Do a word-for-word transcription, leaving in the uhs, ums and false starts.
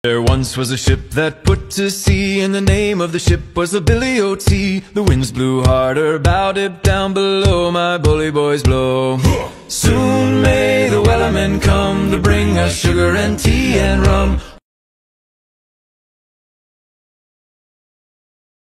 There once was a ship that put to sea, and the name of the ship was the Billy O T. The winds blew harder, bowed it down below, my bully boys blow. Soon may the wellermen come to bring us sugar and tea and rum.